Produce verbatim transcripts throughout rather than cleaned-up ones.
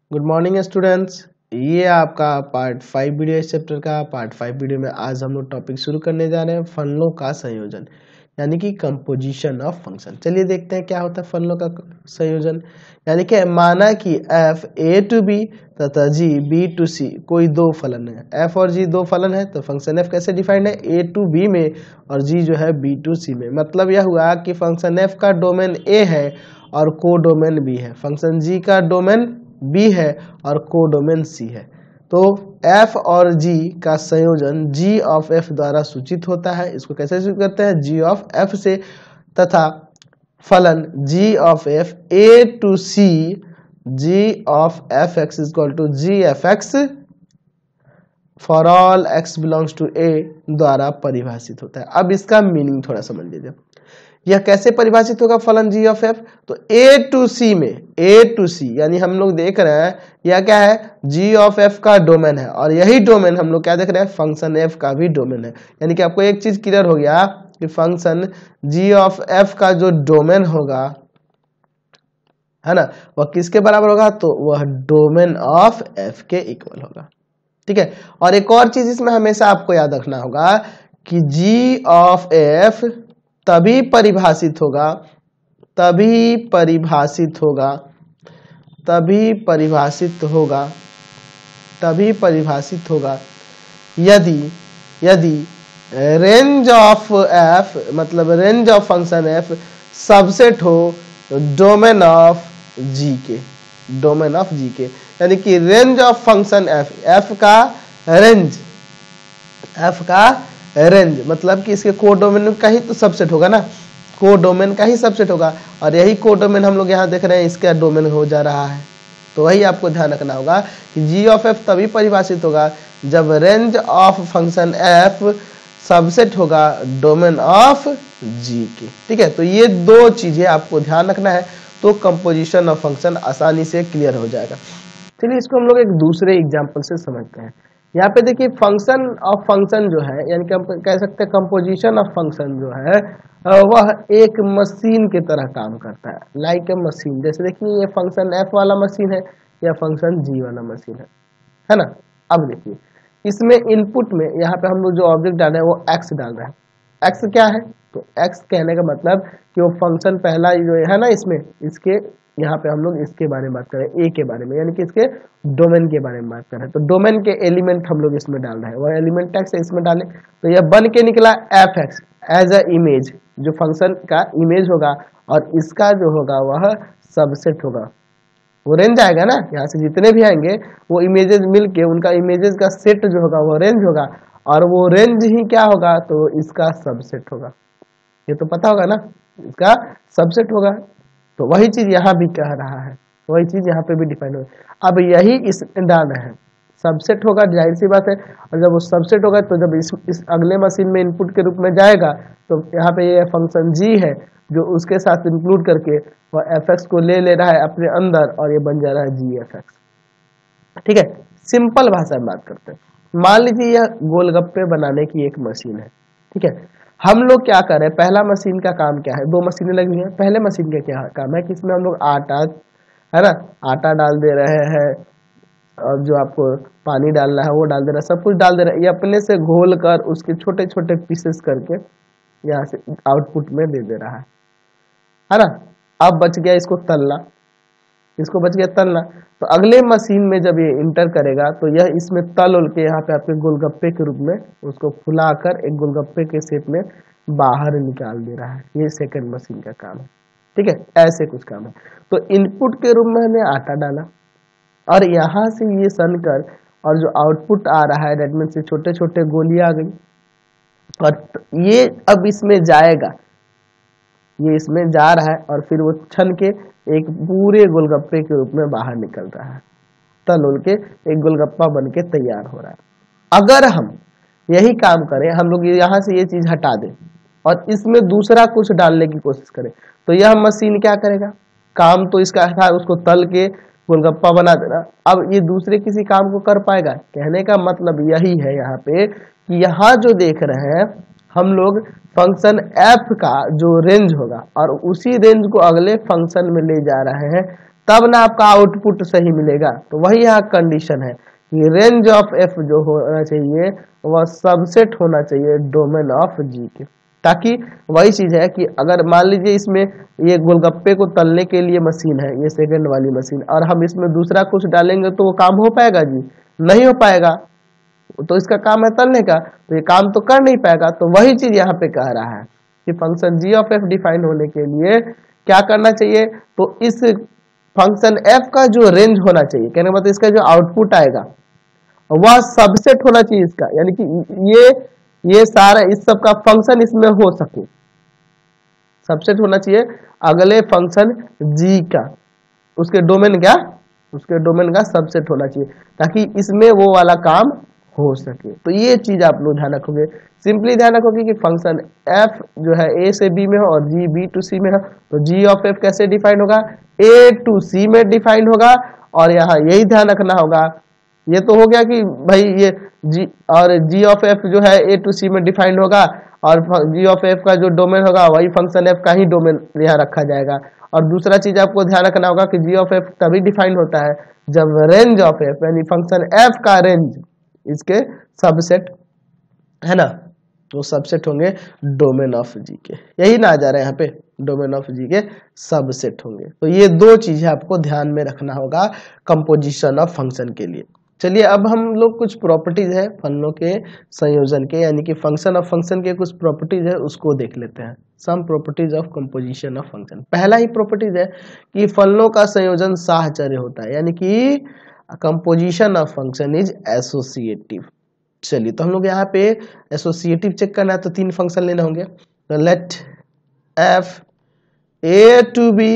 Good morning students. ये आपका part five video इस चैप्टर का। पार्ट फाइव वीडियो में आज हम लोग टॉपिक शुरू करने जा रहे हैं फलनों का संयोजन यानी कि कंपोजिशन ऑफ फंक्शन। चलिए देखते हैं क्या होता है फलनों का संयोजन। यानी कि माना कि f a टू b तथा g b टू c कोई दो फलन है। f और g दो फलन है तो फंक्शन f कैसे डिफाइंड है, a टू b में और g जो है b टू c में। मतलब यह हुआ कि फंक्शन f का डोमेन a है और को डोमेन b है, फंक्शन g का डोमेन b है और कोडोमेन c है। तो f और g का संयोजन g ऑफ f द्वारा सूचित होता है। इसको कैसे सूचित करते हैं, g ऑफ f से, तथा फलन g of f a to c g of fx is equal to g F X for all x belongs to a द्वारा परिभाषित होता है। अब इसका मीनिंग थोड़ा समझ लीजिए, यह कैसे परिभाषित होगा फलन g ऑफ f। तो a टू c में a टू c यानी हम लोग देख रहे हैं यह क्या है, g ऑफ f का डोमेन है और यही डोमेन हम लोग क्या देख रहे हैं, फंक्शन f का भी डोमेन है। यानी कि आपको एक चीज क्लियर हो गया कि फंक्शन g ऑफ f का जो डोमेन होगा है ना, वह किसके बराबर होगा, तो वह डोमेन ऑफ f के इक्वल होगा। ठीक है। और एक और चीज इसमें हमेशा आपको याद रखना होगा कि g ऑफ f तभी परिभाषित होगा तभी परिभाषित होगा तभी परिभाषित होगा तभी परिभाषित होगा यदि यदि रेंज ऑफ f मतलब range of function f subset हो डोमेन ऑफ g के डोमेन ऑफ g के। यानी कि range of function f f का रेंज f का रेंज मतलब कि इसके कोडोमेन का ही तो सबसेट होगा ना, कोडोमेन का ही सबसेट होगा और यही कोडोमेन हम लोग यहाँ देख रहे हैं इसका डोमेन हो जा रहा है। तो वही आपको ध्यान रखना होगा कि g ऑफ f तभी परिभाषित होगा जब range of function f subset होगा डोमेन ऑफ g के। ठीक है। तो ये दो चीजें आपको ध्यान रखना है तो कंपोजिशन ऑफ फंक्शन आसानी से क्लियर हो जाएगा। चलिए इसको हम लोग एक दूसरे एग्जाम्पल से समझते हैं। यहाँ पे देखिए फंक्शन ऑफ फंक्शन जो है यानी कि हम कह सकते हैं कंपोजिशन ऑफ फंक्शन जो है वह एक मशीन की तरह काम करता है, लाइक ए मशीन। जैसे देखिए ये फंक्शन f वाला मशीन है या फंक्शन g वाला मशीन है है ना। अब देखिए इसमें इनपुट में यहाँ पे हम लोग जो ऑब्जेक्ट डाल रहे हैं वो x डाल रहा है। x क्या है, तो x कहने का मतलब कि वो फंक्शन पहला जो है ना इसमें इसके यहाँ पे हम लोग इसके बारे में बात करें a के बारे में, यानी कि इसके डोमेन के बारे में बात कर रहे हैं। तो डोमेन के एलिमेंट हम लोग इसमें डाल रहे हैं, वह एलिमेंट x है इसमें डालें तो यह बन के निकला fx एज अ इमेज, जो फंक्शन का इमेज होगा और इसका जो होगा वह सबसेट होगा। वो रेंज आएगा ना, यहाँ से जितने भी आएंगे वो इमेजेस मिलके उनका इमेजेस का सेट जो होगा वो रेंज होगा और वो रेंज ही क्या होगा, तो इसका सबसेट होगा। ये तो पता होगा ना, इसका सबसेट होगा। तो वही चीज यहाँ भी कह रहा है, वही चीज यहाँ पे भी डिफाइन होगा। अब यही इस डालना है, सबसेट होगा, जाहिर सी बात है। और जब वो सबसेट होगा तो जब इस, इस अगले मशीन में इनपुट के रूप में जाएगा तो यहाँ पे ये फंक्शन g है जो उसके साथ इंक्लूड करके वह fx को ले ले रहा है अपने अंदर और ये बन जा रहा है g एफ एक्स। ठीक है। सिंपल भाषा में बात करते हैं। मान लीजिए यह गोलगप्पे बनाने की एक मशीन है। ठीक है। हम लोग क्या कर रहे हैं, पहला मशीन का काम क्या है, दो मशीनें लगी हैं। पहले मशीन का क्या काम है कि इसमें हम लोग आटा है ना आटा डाल दे रहे हैं और जो आपको पानी डालना है वो डाल दे रहा है, सब कुछ डाल दे रहा है। ये अपने से घोल कर उसके छोटे छोटे पीसेस करके यहाँ से आउटपुट में दे दे रहा है है ना। अब बच गया इसको तलना, इसको बच गया तलना। तो अगले मशीन में जब ये इंटर करेगा तो यह इसमें तल उल के यहाँ पे आपके गोलगप्पे के रूप में उसको फुलाकर एक गोलगप्पे के शेप में बाहर निकाल दे रहा है। ये सेकंड मशीन का काम है। ठीक है, ऐसे कुछ काम है। तो इनपुट के रूप में हमने आटा डाला और यहाँ से ये सनकर और जो आउटपुट आ रहा है डेट मीन्स छोटे छोटे गोलियां आ गई और ये अब इसमें जाएगा, ये इसमें जा रहा है और फिर वो छन के एक पूरे गोलगप्पे के रूप में बाहर निकल रहा है, तल उल के एक गोलगप्पा बन के तैयार हो रहा है। अगर हम यही काम करें, हम लोग यहाँ से ये चीज हटा दें और इसमें दूसरा कुछ डालने की कोशिश करें तो यह मशीन क्या करेगा, काम तो इसका था उसको तल के गोलगप्पा बना देना। अब ये दूसरे किसी काम को कर पाएगा, कहने का मतलब यही है यहाँ पे कि यहाँ जो देख रहे हैं हम लोग फंक्शन f का जो रेंज होगा और उसी रेंज को अगले फंक्शन में ले जा रहे हैं तब ना आपका आउटपुट सही मिलेगा। तो वही यहाँ कंडीशन है कि रेंज ऑफ एफ जो होना चाहिए वह सबसेट होना चाहिए डोमेन ऑफ जी के। ताकि वही चीज है कि अगर मान लीजिए इसमें ये गोलगप्पे को तलने के लिए मशीन है, ये सेकंड वाली मशीन, और हम इसमें दूसरा कुछ डालेंगे तो वो काम हो पाएगा जी? नहीं हो पाएगा। तो इसका काम है तलने का, तो ये काम तो कर नहीं पाएगा। तो वही चीज यहाँ पे कह रहा है कि function G of F define होने के लिए क्या करना चाहिए, तो इस फंक्शन एफ का जो रेंज होना चाहिए, कहने का मतलब इसका जो आउटपुट आएगा वह सबसेट होना चाहिए इसका, यानी कि ये ये सारा इस सब का फंक्शन इसमें हो सके, सबसेट होना चाहिए अगले फंक्शन जी का, उसके डोमेन क्या, उसके डोमेन का सबसेट होना चाहिए, ताकि इसमें वो वाला काम हो सके। तो ये चीज आप लोग ध्यान रखोगे, सिंपली ध्यान रखोगे कि फंक्शन एफ जो है ए से बी में हो और जी बी टू सी में हो, तो जी ऑफ एफ कैसे डिफाइन होगा, ए टू सी में डिफाइन होगा। और यहाँ यही ध्यान रखना होगा, ये तो हो गया कि भाई ये जी और जी ऑफ एफ जो है ए टू सी में डिफाइंड होगा, और जी ऑफ एफ का जो डोमेन होगा वही फंक्शन एफ का ही डोमेन यहाँ रखा जाएगा। और दूसरा चीज आपको ध्यान रखना होगा कि जी ऑफ एफ तभी डिफाइंड होता है जब रेंज ऑफ एफ यानी फंक्शन एफ का रेंज इसके सबसेट है ना, वो सबसेट होंगे डोमेन ऑफ जी के, यही ना आ जा रहा है यहाँ पे, डोमेन ऑफ जी के सबसेट होंगे। तो ये दो चीजें आपको ध्यान में रखना होगा कंपोजिशन ऑफ फंक्शन के लिए। चलिए अब हम लोग कुछ प्रॉपर्टीज है फलनों के संयोजन के, यानी कि फंक्शन ऑफ फंक्शन के कुछ प्रॉपर्टीज है उसको देख लेते हैं। Some properties of composition of function. पहला ही प्रॉपर्टीज है कि फलनों का संयोजन साहचर्य होता है, यानी कि composition of function is associative. चलिए तो हम लोग यहाँ पे एसोसिएटिव चेक करना है तो तीन फंक्शन लेने होंगे। तो let F A to B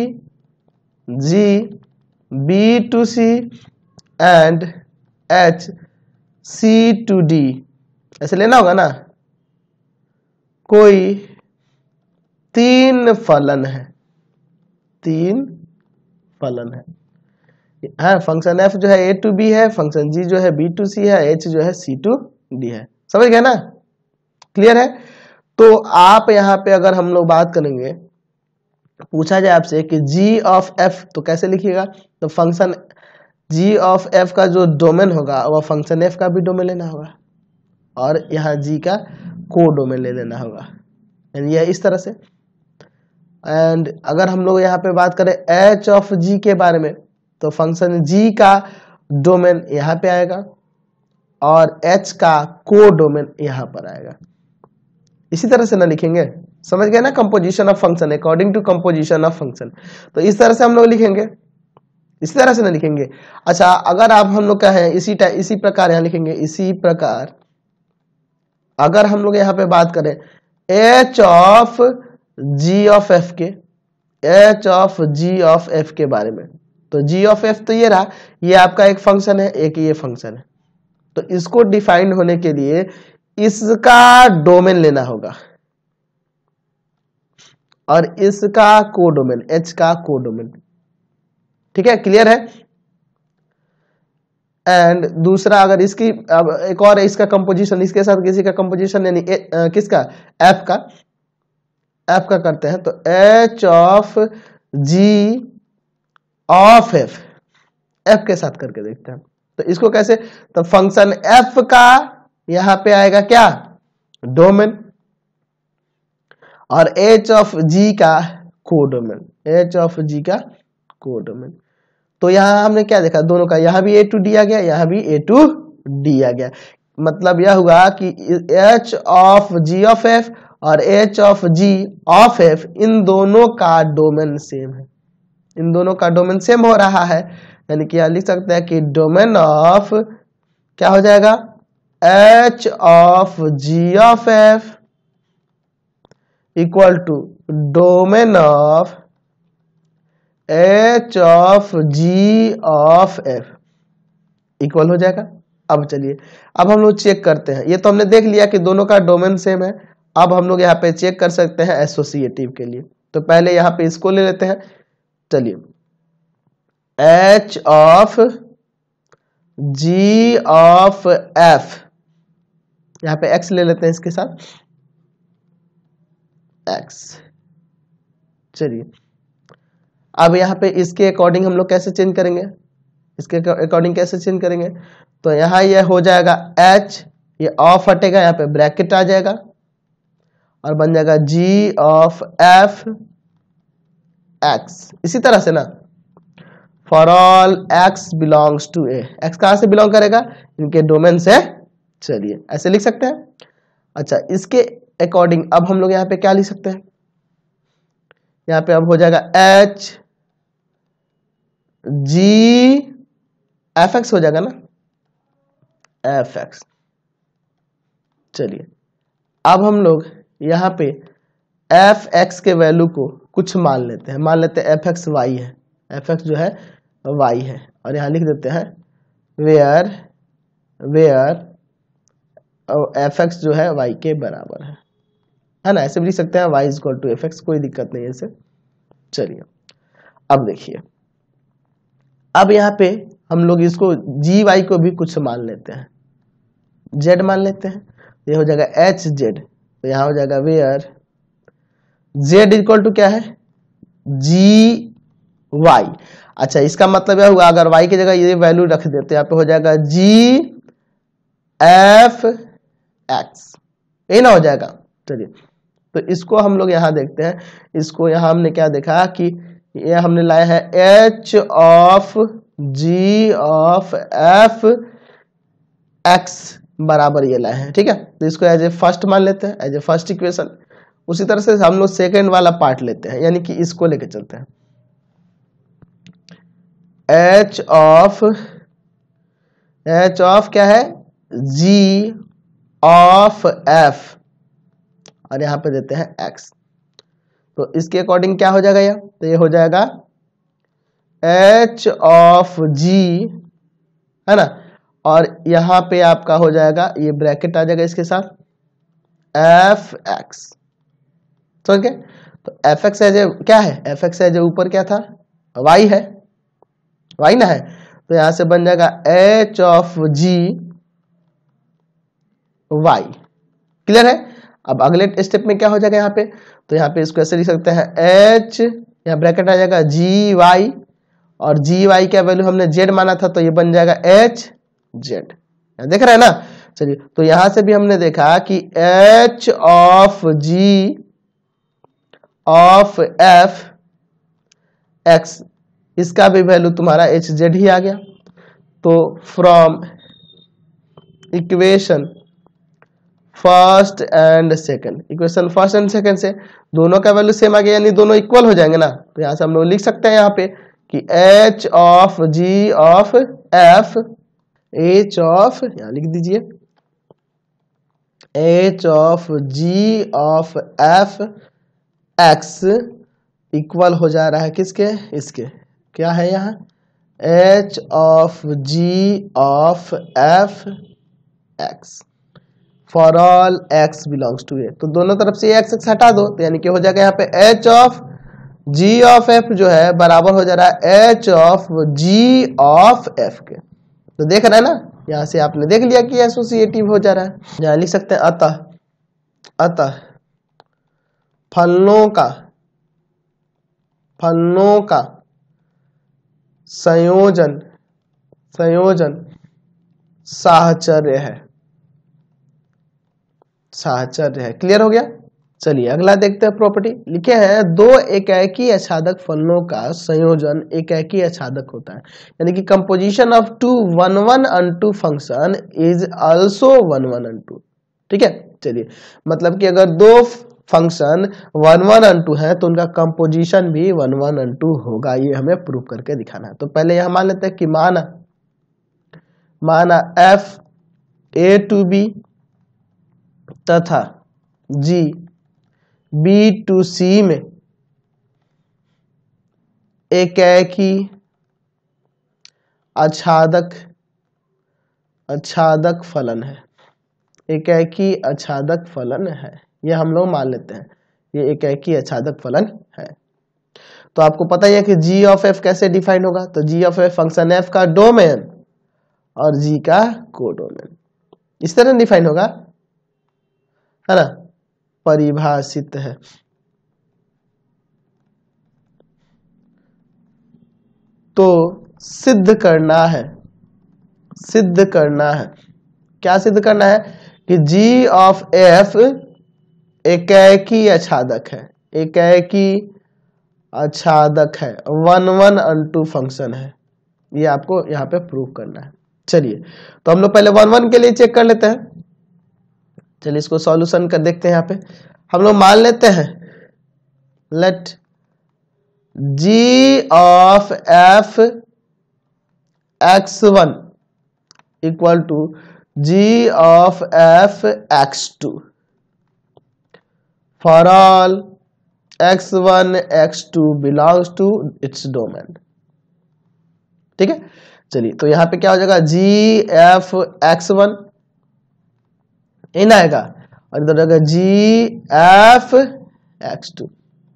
G B to C and H C to D, ऐसे लेना होगा ना। कोई तीन फलन है, तीन फलन है, हाँ फंक्शन एफ जो है ए टू बी है, फंक्शन जी जो है बी टू सी है, एच जो है सी टू डी है। समझ गए ना, क्लियर है। तो आप यहाँ पे अगर हम लोग बात करेंगे, पूछा जाए आपसे कि जी ऑफ एफ तो कैसे लिखिएगा, तो फंक्शन जी ऑफ एफ का जो डोमेन होगा वह फंक्शन एफ का भी डोमेन लेना होगा, और यहाँ जी का को डोमेन ले लेना होगा, यानी यह इस तरह से। एंड अगर हम लोग यहाँ पे बात करें एच ऑफ जी के बारे में, तो फंक्शन जी का डोमेन यहाँ पे आएगा और एच का को डोमेन यहाँ पर आएगा। इसी तरह से ना लिखेंगे, समझ गए ना, composition of function according to composition of function. तो इस तरह से हम लोग लिखेंगे, इसी तरह से ना लिखेंगे। अच्छा अगर आप हम लोग कहें इसी इसी प्रकार यहाँ लिखेंगे, इसी प्रकार अगर हम लोग यहाँ पे बात करें H of G of F के, H of G of F के बारे में, तो जी ऑफ एफ तो ये रहा, ये आपका एक फंक्शन है, एक ये फंक्शन है। तो इसको डिफाइन होने के लिए इसका डोमेन लेना होगा और इसका को डोमेन, एच का को डोमेन, ठीक है, क्लियर है। एंड दूसरा अगर इसकी अब एक और इसका कंपोजिशन, इसके साथ किसी का कंपोजिशन यानी किसका, एफ का, एफ का करते हैं, तो H of G of F, F के साथ करके देखते हैं। तो इसको कैसे, तो फंक्शन एफ का यहां पे आएगा क्या, डोमेन, और एच ऑफ जी का को डोमेन, एच ऑफ जी का को डोमेन। तो यहां हमने क्या देखा, दोनों का यहां भी ए टू डी आ गया, यहां भी ए टू डी आ गया। मतलब यह हुआ कि H of G of F और H of G of F इन दोनों का डोमेन सेम है, इन दोनों का डोमेन सेम हो रहा है, यानी कि यहां लिख सकते हैं कि डोमेन ऑफ क्या हो जाएगा, H of G of F equal to domain of H of G of F equal हो जाएगा। अब चलिए अब हम लोग चेक करते हैं, ये तो हमने देख लिया कि दोनों का डोमेन सेम है। अब हम लोग यहाँ पे चेक कर सकते हैं एसोसिएटिव के लिए, तो पहले यहाँ पे इसको ले लेते हैं। चलिए H of G of F, यहाँ पे एक्स ले लेते हैं इसके साथ, एक्स। चलिए अब यहाँ पे इसके अकॉर्डिंग हम लोग कैसे चेंज करेंगे, इसके अकॉर्डिंग कैसे चेंज करेंगे, तो यहाँ ये हो जाएगा h, ये ऑफ हटेगा, यहाँ पे ब्रैकेट आ जाएगा और बन जाएगा g ऑफ f x। इसी तरह से ना for all x belongs to a, x कहां से बिलोंग करेगा, इनके डोमेन से, चलिए ऐसे लिख सकते हैं। अच्छा, इसके अकॉर्डिंग अब हम लोग यहाँ पे क्या लिख सकते हैं, यहाँ पे अब हो जाएगा h g एफ एक्स हो जाएगा ना, एफ एक्स। चलिए अब हम लोग यहाँ पे एफ एक्स के वैल्यू को कुछ मान लेते हैं, मान लेते हैं एफ एक्स वाई है, एफ एक्स जो है वाई है, और यहाँ लिख देते हैं वेयर वेयर एफ एक्स जो है वाई के बराबर है, है ना, ऐसे भी लिख सकते हैं Y is equal to F X, कोई दिक्कत नहीं है इसे। चलिए अब देखिए, अब यहाँ पे हम लोग इसको जी वाई को भी कुछ मान लेते हैं, जेड मान लेते हैं, ये हो जाएगा एच जेड, तो यहाँ हो जाएगा वेयर जेड इक्वल टू क्या है, जी वाई। अच्छा, इसका मतलब यह हुआ अगर वाई की जगह ये वैल्यू रख देते तो यहाँ पे हो जाएगा जी एफ एक्स, ये ना हो जाएगा। चलिए तो इसको हम लोग यहाँ देखते हैं, इसको यहाँ हमने क्या देखा कि ये हमने लाया है H of G of F X बराबर ये लाए हैं, ठीक है, तो इसको एज ए फर्स्ट मान लेते हैं, एज ए फर्स्ट इक्वेशन। उसी तरह से हम लोग सेकेंड वाला पार्ट लेते हैं, यानी कि इसको लेके चलते हैं, एच ऑफ एच ऑफ क्या है, जी ऑफ एफ, और यहां पे देते हैं एक्स, तो इसके अकॉर्डिंग क्या हो जाएगा, ये तो ये हो जाएगा एच ऑफ जी, है ना, और यहां पे आपका हो जाएगा ये ब्रैकेट आ जाएगा इसके साथ एफ एक्स, समझ गए। तो एफ एक्स एज क्या है, एफ एक्स एज ऊपर क्या था, वाई है, वाई ना है, तो यहां से बन जाएगा H of G Y. Clear है। अब अगले स्टेप में क्या हो जाएगा यहाँ पे, तो यहाँ पे इसको ऐसे लिख सकते हैं एच, यहाँ ब्रैकेट आ जाएगा जी वाई, और जी वाई का वैल्यू हमने जेड माना था, तो ये बन जाएगा एच जेड, देख रहे हैं ना। चलिए तो यहां से भी हमने देखा कि H of G of F X, इसका भी वैल्यू तुम्हारा एच जेड ही आ गया। तो from equation first and second, equation first and second से दोनों का वैल्यू सेम आ गया, यानी दोनों इक्वल हो जाएंगे ना, तो यहां से हम लोग लिख सकते हैं यहाँ पे कि H of G of F, H of यहां लिख दीजिए H of G of F X equal हो जा रहा है किसके, इसके, क्या है यहाँ H of G of F X for all X belongs to A. तो दोनों तरफ से एक्स एक्स हटा दो, तो यानी कि हो जाएगा यहाँ पे H of G of F जो है बराबर हो जा रहा है H of G of F के। तो देख रहे हैं ना, यहां से आपने देख लिया कि एसोसिएटिव हो जा रहा है। यहां लिख सकते हैं अतः अतः फलनों का फलनों का संयोजन संयोजन साहचर्य है, साहचर्य है। क्लियर हो गया। चलिए अगला देखते हैं प्रॉपर्टी। लिखे हैं दो एकाकी आच्छादक फलनों का संयोजन एकाकी आच्छादक होता है, यानी कि composition of two one one onto function is also one one onto. ठीक है, चलिए मतलब कि अगर दो फंक्शन वन वन अनटू है तो उनका कंपोजिशन भी वन वन अनटू होगा, ये हमें प्रूव करके दिखाना है। तो पहले यह मान लेते हैं कि माना माना एफ ए टू बी तथा जी बी टू सी में एकाकी आच्छादक आच्छादक फलन है, एकाकी आच्छादक फलन है, ये हम लोग मान लेते हैं ये एकाकी आच्छादक फलन है। तो आपको पता ही है कि जी ऑफ एफ कैसे डिफाइन होगा, तो G of F function F का डोमेन और जी का कोडोमेन, इस तरह डिफाइन होगा, है ना, परिभाषित है तो सिद्ध करना है, सिद्ध करना है, क्या सिद्ध करना है कि g ऑफ f एकेकी आच्छादक है, एकेकी आच्छादक है, वन वन अनटू फंक्शन है, ये आपको यहाँ पे प्रूव करना है। चलिए तो हम लोग पहले वन वन के लिए चेक कर लेते हैं। चलिए इसको सॉल्यूशन कर देखते हैं। यहाँ पे हम लोग मान लेते हैं let g of f X one equal to g of f X two for all X one X two belongs to its domain. ठीक है, चलिए तो यहाँ पे क्या हो जाएगा g f एक्स वन इन आएगा और इधर आएगा g f एक्स टू।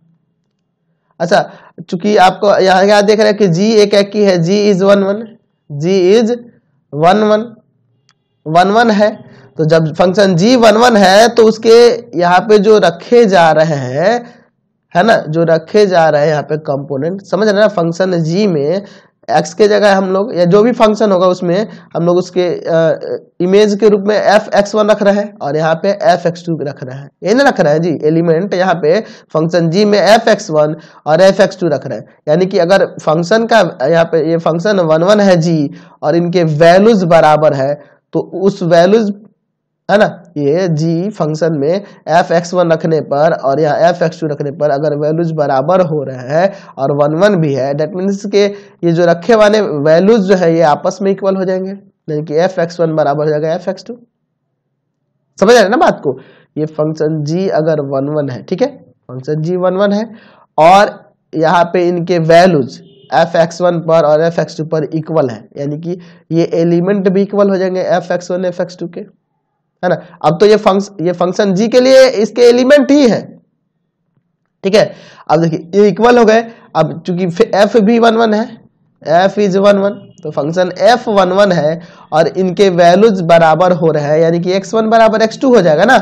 अच्छा चूंकि आपको यहाँ क्या देख रहे हैं कि g एक एक की है, g is one one, g is one one, one one है, तो जब फंक्शन g वन वन है तो उसके यहाँ पे जो रखे जा रहे हैं है ना, जो रखे जा रहे हैं यहाँ पे कंपोनेंट, समझ रहे ना, फंक्शन g में x के जगह हम लोग या जो भी फंक्शन होगा उसमें हम लोग उसके इमेज के रूप में f एक्स वन रख रहे हैं और यहाँ पे f एक्स टू रख रहे हैं, ये ना रख रहे हैं जी एलिमेंट यहाँ पे फंक्शन g में f एक्स वन और f एक्स टू रख रहे हैं। यानी कि अगर फंक्शन का यहाँ पे ये फंक्शन वन वन है g और इनके वैल्यूज बराबर है तो उस वैल्यूज है ना, ये g फंक्शन में f एक्स वन रखने पर और यहाँ f एक्स टू रखने पर अगर वैल्यूज बराबर हो रहे हैं और वन वन भी है, डेट मीन्स के ये जो रखे वाले वैल्यूज जो है ये आपस में इक्वल हो जाएंगे, यानी कि f एक्स वन बराबर हो जाएगा f एक्स टू। समझ रहे हैं ना बात को, ये फंक्शन g अगर वन वन है, ठीक है, फंक्शन g वन वन है और यहाँ पे इनके वैल्यूज f एक्स वन पर और f एक्स टू पर इक्वल है, यानी कि ये एलिमेंट भी इक्वल हो जाएंगे f X one f X two के, है ना। अब तो ये फंक्शन ये फंक्शन g के लिए इसके एलिमेंट ही है, ठीक है। अब देखिए ये इक्वल हो गए, अब चूंकि f भी वन वन है, f इज वन वन, तो फंक्शन f वन वन है और इनके वैल्यूज बराबर हो रहे हैं, यानी कि एक्स वन बराबर एक्स टू हो जाएगा ना।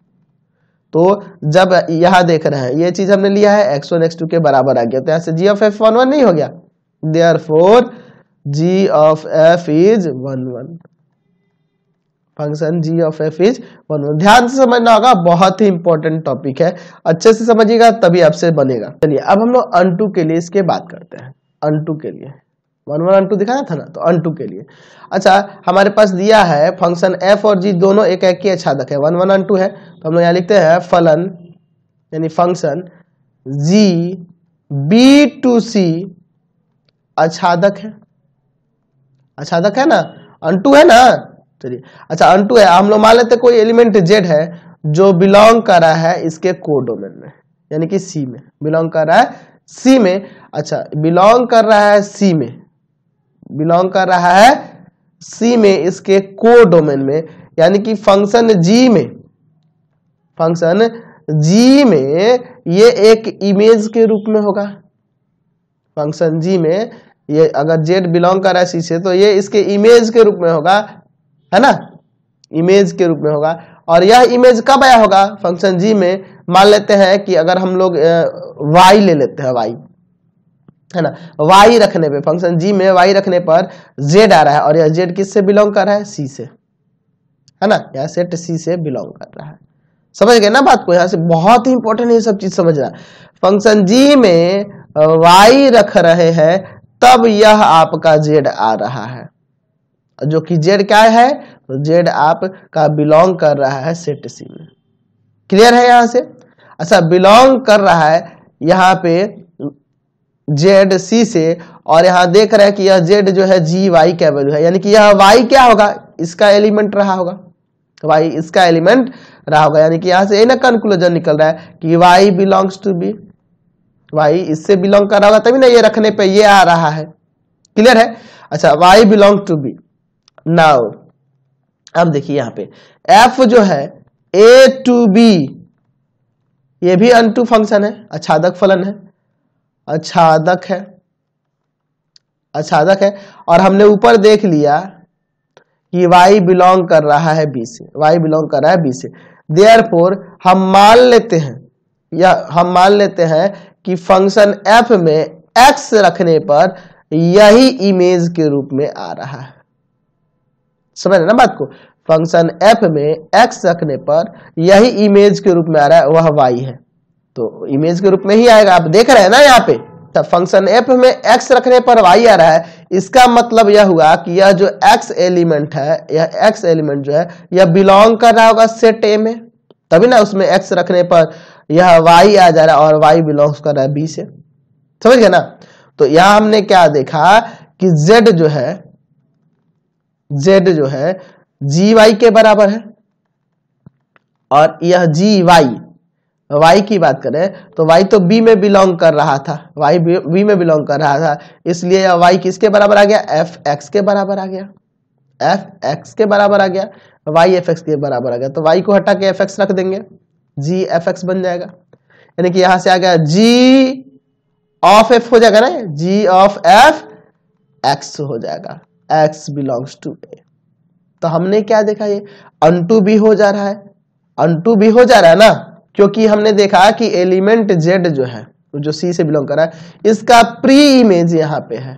तो जब यहां देख रहे हैं ये चीज हमने लिया है एक्स वन एक्स टू के बराबर आ गया, तो यहां से g of f one one नहीं हो गया, therefore g of f is one one, function g of f is one one. ध्यान से समझना होगा, बहुत ही इंपॉर्टेंट टॉपिक है, अच्छे से समझिएगा तभी आपसे बनेगा। चलिए अब हम लोग अनटू के लिए इसके बात करते हैं। अनटू के लिए वन वन अनटू दिखाया था ना, तो अनटू के लिए अच्छा हमारे पास दिया है फंक्शन f और g दोनों एक एक की आच्छादक है, वन वन अनटू है, तो हम लोग यहाँ लिखते हैं फलन यानी function g b to c आच्छादक है, आच्छादक है ना, अनटू है ना। चलिए अच्छा अनटू है, हम लोग मान लेते कोई एलिमेंट z है जो बिलोंग कर रहा है इसके कोडोमेन में, यानी कि c में बिलोंग कर रहा है, c में, अच्छा बिलोंग कर रहा है c में, बिलोंग कर रहा है c में इसके कोडोमेन में, यानी कि फंक्शन g में, फंक्शन g में ये एक इमेज के रूप में होगा, फंक्शन g में ये अगर z बिलोंग कर रहा है c से तो ये इसके इमेज के रूप में होगा, है ना, इमेज के रूप में होगा। और यह इमेज कब आया होगा फंक्शन g में, मान लेते हैं कि अगर हम लोग y ले लेते हैं, y है ना, y रखने पे फंक्शन g में y रखने पर z आ रहा है और यह z किससे बिलोंग कर रहा है, c से, है ना, यह सेट c से बिलोंग कर रहा है। समझ गए ना बात को, यहाँ से बहुत ही इंपॉर्टेंट है ये सब चीज समझना। फंक्शन g में y रख रहे हैं तब यह आपका z आ रहा है, जो कि z क्या है, तो z आपका बिलोंग कर रहा है सेट c में। क्लियर है यहाँ से। अच्छा बिलोंग कर रहा है यहाँ पे z c से और यहाँ देख रहे हैं कि यह z जो है g y का वैल्यू है, यानी कि यह y क्या होगा, इसका एलिमेंट रहा होगा, y इसका एलिमेंट रहा होगा, यानी कि यहाँ से ना कंक्लूजन निकल रहा है कि y belongs to b, y इससे बिलोंग कर रहा होगा तभी ना ये रखने पे ये आ रहा है। क्लियर है। अच्छा y belong to b। Now अब देखिए यहाँ पे f जो है a टू b ये भी अनटू फंक्शन है, आच्छादक फलन है, आच्छादक है, आच्छादक है और हमने ऊपर देख लिया कि y बिलोंग कर रहा है b से, y बिलोंग कर रहा है b से, देयरफॉर हम मान लेते हैं या हम मान लेते हैं कि फंक्शन f में x रखने पर यही इमेज के रूप में आ रहा है। समझ रहे ना बात को? फंक्शन f में x रखने पर यही इमेज के रूप में आ रहा है, वह y है, तो इमेज के रूप में ही आएगा। आप देख रहे हैं ना यहाँ पे, तो फंक्शन f में x रखने पर y आ रहा है, इसका मतलब यह हुआ कि यह जो x एलिमेंट है, यह x एलिमेंट जो है यह बिलोंग कर रहा होगा सेट a में, तभी ना उसमें x रखने पर यह y आ जा रहा है और y बिलोंग्स कर रहा है b से। समझ गए ना? तो यहां हमने क्या देखा कि z जो है z जो है जी वाई के बराबर है, और यह जी वाई y की बात करें तो y तो b में बिलोंग कर रहा था, y b में बिलोंग कर रहा था, इसलिए यह y किसके बराबर आ गया? एफ एक्स के बराबर आ गया, एफ एक्स के बराबर आ गया, y एफ एक्स के बराबर आ गया। तो y को हटा के एफ एक्स रख देंगे, g एफ एक्स बन जाएगा, यानी कि यहां से आ गया g ऑफ f हो जाएगा ना, g ऑफ f x हो जाएगा, x बिलोंग्स टू a। तो हमने क्या देखा, ये अनटू भी हो जा रहा है, अनटू भी हो जा रहा है ना, क्योंकि हमने देखा कि एलिमेंट z जो है जो c से बिलोंग कर रहा है, इसका प्री इमेज यहाँ पे है,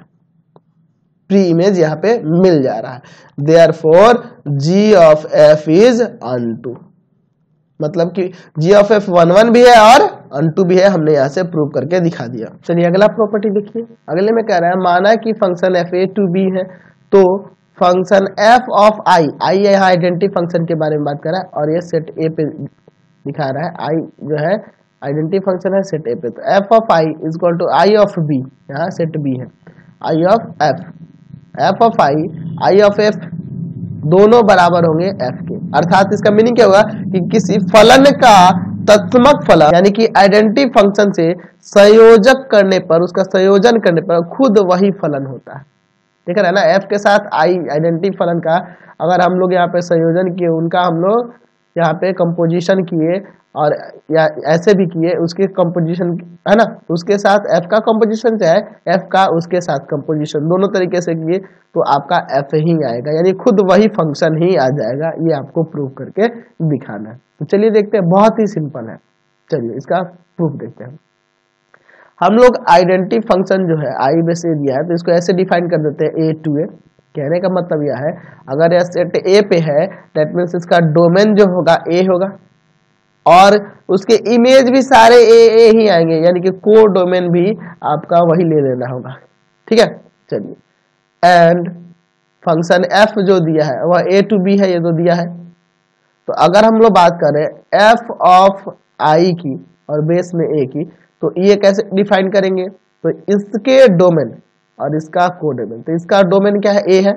प्री इमेज यहाँ पे मिल जा रहा है, therefore g of f is onto. मतलब कि g of f one one भी है और अनटू भी है, हमने यहाँ से प्रूव करके दिखा दिया। चलिए अगला प्रॉपर्टी देखिए, अगले में कह रहा है माना कि function f a to b है, तो function f of i, i यहाँ आइडेंटिटी फंक्शन के बारे में बात कर रहा है, और ये सेट a पे दिखा रहा है, i जो है आइडेंटिटी फंक्शन है सेट a पे, तो f of i is equal to i of b, यहाँ सेट b है, i of f, f of i, i of f दोनों बराबर होंगे f के। अर्थात इसका मीनिंग क्या होगा कि किसी फलन का तत्समक फलन, यानी कि आइडेंटिटी फंक्शन से संयोजक करने पर, उसका संयोजन करने पर खुद वही फलन होता है। देख रहे हैं ना, f के साथ i आइडेंटिटी फलन का अगर हम लोग यहाँ पे संयोजन किए, उनका हम लोग यहाँ पे कंपोजिशन किए और या ऐसे भी किए, उसके कंपोजिशन है ना, उसके साथ f का कंपोजिशन चाहे f का उसके साथ कंपोजिशन, दोनों तरीके से किए तो आपका f ही आएगा, यानी खुद वही फंक्शन ही आ जाएगा। ये आपको प्रूव करके दिखाना है। तो चलिए देखते हैं, बहुत ही सिंपल है, चलिए इसका प्रूफ देखते हैं। हम लोग आइडेंटिटी फंक्शन जो है आई बेस ए दिया है, तो इसको ऐसे डिफाइन कर देते हैं, ए टू ए। कहने का मतलब यह है, अगर यह सेट ए पे है, दैट मीन्स इसका डोमेन जो होगा ए होगा, और उसके इमेज भी सारे ए ए ही आएंगे, यानी कि को डोमेन भी आपका वही ले लेना होगा। ठीक है, चलिए, एंड फंक्शन एफ जो दिया है वह ए टू बी है, ये तो दिया है। तो अगर हम लोग बात करें एफ ऑफ आई की और बेस में ए की, तो ये कैसे डिफाइन करेंगे, तो इसके डोमेन और इसका कोडोमेन, तो इसका डोमेन क्या है, ए है,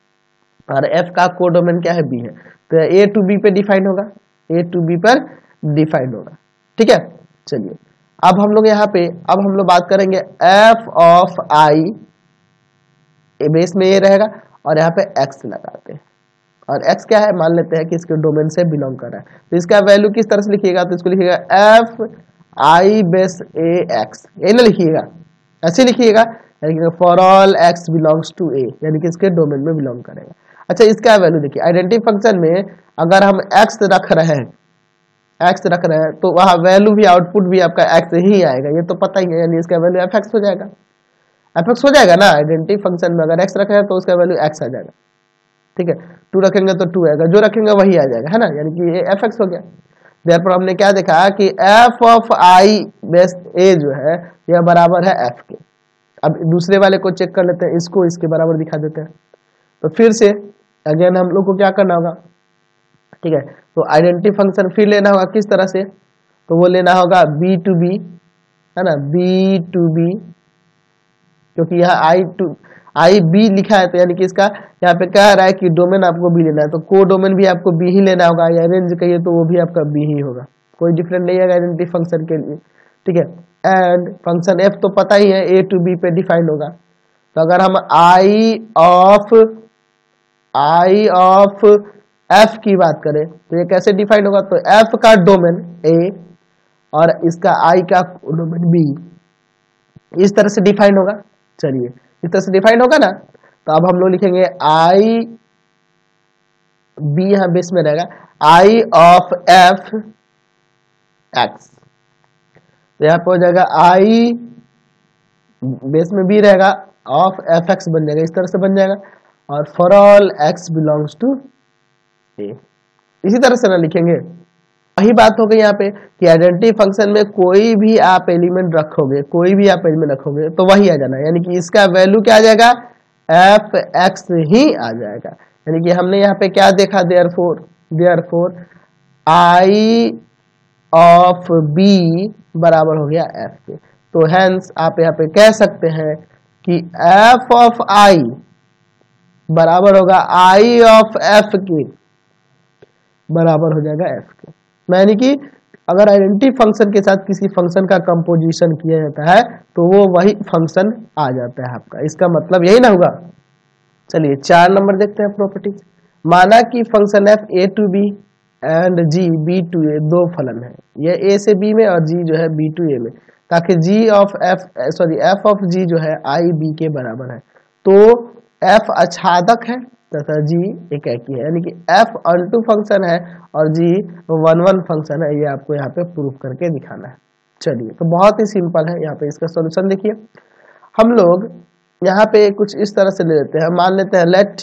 और एफ का कोडोमेन क्या है, बी है, तो ए टू बी पे डिफाइन होगा, ए टू बी पर डिफाइन होगा। ठीक है, चलिए अब हम लोग यहाँ पे अब हम लोग बात करेंगे एफ ऑफ आई, बेस में ये रहेगा और यहाँ पे एक्स लगाते हैं, और x क्या है, मान लेते हैं कि इसके डोमेन से बिलोंग कर रहा है, तो इसका वैल्यू किस तरह से लिखिएगा, तो इसको लिखिएगा F I base A X, A ना लिखिएगा, ऐसे लिखिएगा for all X belongs to A, यानी कि इसके डोमेन में बिलोंग करेगा। अच्छा, इसका वैल्यू देखिए, आइडेंटिटी फंक्शन में अगर हम x रख रहे हैं, x रख रहे हैं तो वहां वैल्यू भी, आउटपुट भी आपका x ही आएगा, ये तो पता ही है, यानी इसका वैल्यू एफ एक्स हो जाएगा, एफ एक्स हो जाएगा ना। आइडेंटिटी फंक्शन में अगर x रखे हैं तो उसका वैल्यू x आ जाएगा। ठीक है, टू रखेंगे तो टू आएगा, जो रखेंगे वही आ जाएगा, है ना, यानी कि ये एफ एक्स हो गया। देयरफॉर हमने क्या देखा कि F of I base A जो है यह बराबर है एफ के। अब दूसरे वाले को चेक कर लेते हैं, इसको इसके बराबर दिखा देते हैं। तो फिर से अगेन हम लोग को क्या करना होगा, ठीक है, तो आइडेंटिटी फंक्शन फिर लेना होगा, किस तरह से, तो वो लेना होगा बी टू बी, है ना, बी टू बी, क्योंकि यहाँ आई टू आई बी लिखा है, तो यानी कि इसका यहाँ पे कह रहा है कि डोमेन आपको बी लेना है, तो को डोमेन भी आपको बी ही लेना होगा, या रेंज कहिए तो वो भी आपका बी ही होगा, कोई डिफरेंट नहीं है आइडेंटिटी फंक्शन के लिए। ठीक है, एंड फंक्शन एफ तो पता ही है ए टू बी पे डिफाइंड होगा, तो अगर हम I of I of F की बात करें तो ये कैसे डिफाइंड होगा, तो एफ का डोमेन ए और इसका आई का डोमेन बी, इस तरह से डिफाइंड होगा। चलिए, इस तरह से डिफाइंड होगा ना, तो अब हम लोग लिखेंगे आई बी, यहां बेस में रहेगा आई ऑफ एफ एक्स, तो यहां पर हो जाएगा आई बेस में बी रहेगा ऑफ एफ एक्स बन जाएगा, इस तरह से बन जाएगा। और for all X belongs to A, इसी तरह से ना लिखेंगे। वही बात हो गई यहाँ पे कि आइडेंटिटी फंक्शन में कोई भी आप एलिमेंट रखोगे, कोई भी आप एलिमेंट रखोगे तो वही आ जाना, यानी कि इसका वैल्यू क्या आ जाएगा, एफ एक्स ही आ जाएगा। यानी कि हमने यहाँ पे क्या देखा, therefore therefore I of B बराबर हो गया एफ के। तो हेंस आप यहाँ पे कह सकते हैं कि एफ ऑफ आई बराबर होगा आई ऑफ एफ के बराबर हो जाएगा एफ के। यानी कि अगर आइडेंटिटी फंक्शन के साथ किसी फंक्शन का कंपोजिशन किया जाता है तो वो वही फंक्शन आ जाता है आपका, इसका मतलब यही ना होगा। चलिए चार नंबर देखते हैं प्रॉपर्टीज। माना कि function F A to B and G B to A दो फलन है, ये ए से बी में और जी जो है बी टू ए में, ताकि G of F sorry F of G जो है आई बी के बराबर है। तो एफ आच्छादक है तथा जी एकाकी है, यानी कि एफ अनटू फंक्शन है और जी वन वन फंक्शन है, ये आपको यहाँ पे प्रूफ करके दिखाना है। चलिए तो बहुत ही सिंपल है, यहाँ पे इसका सॉल्यूशन देखिए। हम लोग यहाँ पे कुछ इस तरह से ले लेते हैं, मान लेते हैं लेट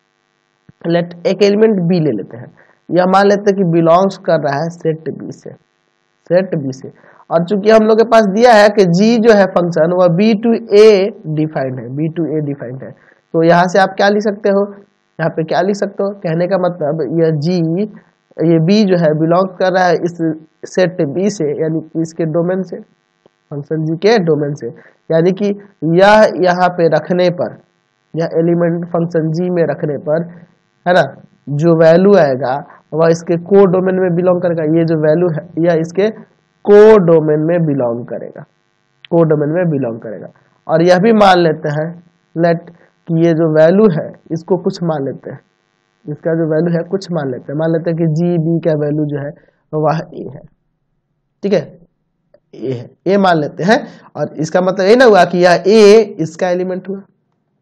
लेट एक एलिमेंट बी ले लेते हैं, या मान लेते हैं कि बिलोंग्स कर रहा है सेट बी से सेट बी से और चूंकि हम लोग के पास दिया है कि जी जो है फंक्शन वह बी टू ए डिफाइंड है, बी टू ए डिफाइंड है, तो यहाँ से आप क्या लिख सकते हो, यहाँ पे क्या लिख सकते हो, कहने का मतलब ये जी ये बी जो है बिलोंग कर रहा है इस सेट बी से, यानी कि इसके डोमेन से, फंक्शन जी के डोमेन से, यानी कि यह यहाँ पे रखने पर, यह एलिमेंट फंक्शन जी में रखने पर है ना, जो वैल्यू आएगा वह इसके को डोमेन में बिलोंग करेगा। ये जो वैल्यू है यह इसके को डोमेन में बिलोंग करेगा, को डोमेन में बिलोंग करेगा। और यह भी मान लेते हैं लेट कि ये जो वैल्यू है इसको कुछ मान लेते हैं, इसका जो वैल्यू है कुछ मान लेते हैं, मान लेते हैं कि जी बी का वैल्यू जो है वह ए है, ठीक है, ए है, ए मान लेते हैं। और इसका मतलब ये ना हुआ कि यह ए इसका एलिमेंट हुआ,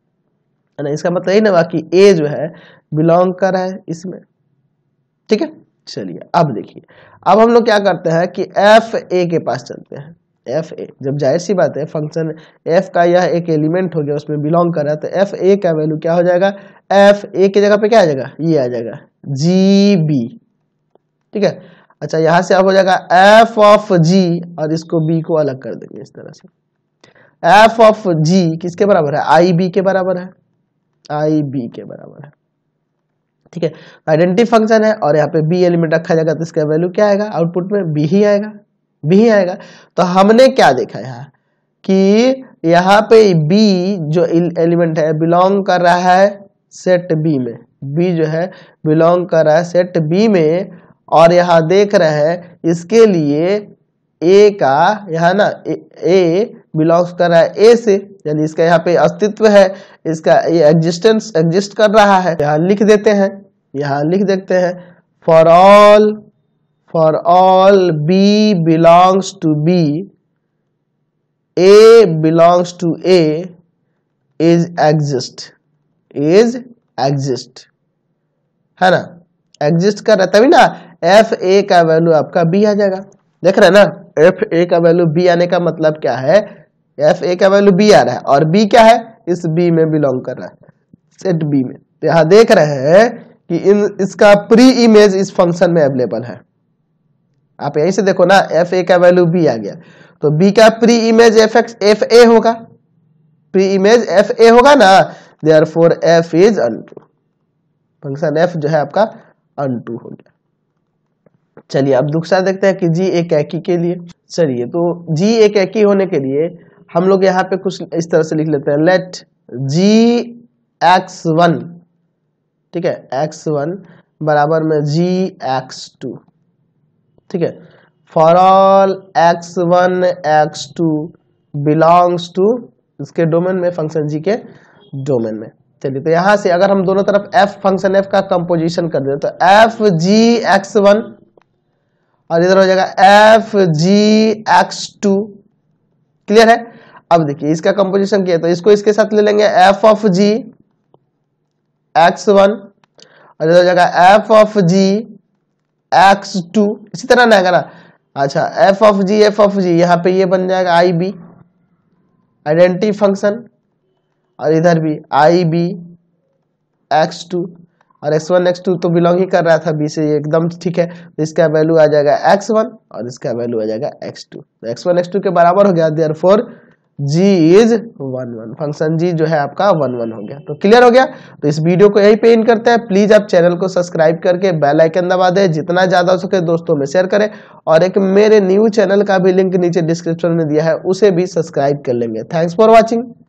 है ना, इसका मतलब ये ना हुआ कि ए जो है बिलोंग कर रहा है इसमें, ठीक है। चलिए अब देखिए, अब हम लोग क्या करते हैं कि एफ ए के पास चलते हैं। एफ ए, जब जाहिर सी बात है फंक्शन एफ का यह एक एलिमेंट हो गया उसमें बिलोंग कर रहा है, तो एफ ए का वैल्यू क्या हो जाएगा, एफ ए की जगह पे क्या आ जाएगा, ये आ जाएगा जी बी, ठीक है। अच्छा यहां से अब हो जाएगा एफ ऑफ जी, और इसको बी को अलग कर देंगे इस तरह से। एफ ऑफ जी किसके बराबर है, आई बी के बराबर है, आई बी के बराबर है, ठीक है। आइडेंटिटी फंक्शन है और यहाँ पे बी एलिमेंट रखा जाएगा तो इसका वैल्यू क्या आएगा, आउटपुट में बी ही आएगा, बी ही आएगा। तो हमने क्या देखा यहाँ कि यहाँ पे बी जो एलिमेंट है बिलोंग कर रहा है सेट बी में, बी जो है बिलोंग कर रहा है सेट बी में, और यहाँ देख रहे हैं इसके लिए ए का यहाँ ना ए बिलोंग्स कर रहा है ए से, यानी इसका यहाँ पे अस्तित्व है, इसका ये एग्जिस्टेंस एग्जिस्ट कर रहा है। यहाँ लिख देते हैं, यहाँ लिख देते हैं for all for all B belongs to B, A belongs to A is exist, is exist, है ना, एग्जिस्ट कर रहा है, तभी ना एफ ए का वैल्यू आपका बी आ जाएगा। देख रहे हैं ना, एफ ए का वैल्यू बी आने का मतलब क्या है, एफ ए का वैल्यू बी आ रहा है और बी क्या है, इस बी में बिलोंग कर रहा है सेट बी में। तो यहां देख रहे हैं कि इन इसका प्री इमेज इस फंक्शन में अवेलेबल है। आप यहीं से देखो ना, एफ ए का वैल्यू बी आ गया, तो बी का preimage F X F A होगा, प्री इमेज एफ ए होगा ना, therefore F is onto, function F जो है आपका अनटू हो गया। चलिए अब दूसरा देखते हैं कि जी एक एकी के लिए। चलिए तो जी एक एकी होने के लिए हम लोग यहाँ पे कुछ इस तरह से लिख लेते हैं, लेट जी एक्स वन, ठीक है, एक्स वन बराबर में जी एक्स टू, ठीक है, for all X one X two belongs to इसके डोमेन में, फंक्शन जी के डोमेन में। चलिए तो यहां से अगर हम दोनों तरफ एफ फंक्शन एफ का कंपोजिशन कर दें तो एफ जी एक्स वन और इधर हो जाएगा F G X two, clear है। अब देखिए इसका कंपोजिशन किया तो इसको इसके साथ ले लेंगे F of G X one और इधर हो जाएगा F of G X two, इसी तरह ना आएगा ना। अच्छा F of G F of G यहाँ पे ये बन जाएगा आई बी आइडेंटिटी फंक्शन, और इधर भी आई बी एक्स टू और एक्स वन एक्स टू तो बिलोंग ही कर रहा था बी से, एकदम ठीक है। तो इसका वैल्यू आ जाएगा एक्स वन और इसका वैल्यू आ जाएगा एक्स टू। तो एक्स वन एक्स टू के बराबर हो गया, therefore g is one one, function g जो है आपका वन वन हो गया। तो क्लियर हो गया। तो इस वीडियो को यही पे एंड करते हैं। प्लीज आप चैनल को सब्सक्राइब करके बेल आइकन दबा दें, जितना ज्यादा हो सके दोस्तों में शेयर करें, और एक मेरे न्यू चैनल का भी लिंक नीचे डिस्क्रिप्शन में दिया है, उसे भी सब्सक्राइब कर लेंगे। Thanks for watching.